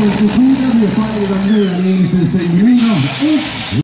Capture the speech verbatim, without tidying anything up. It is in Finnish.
Cultura, vi fare le bandere all'inizio del segmento.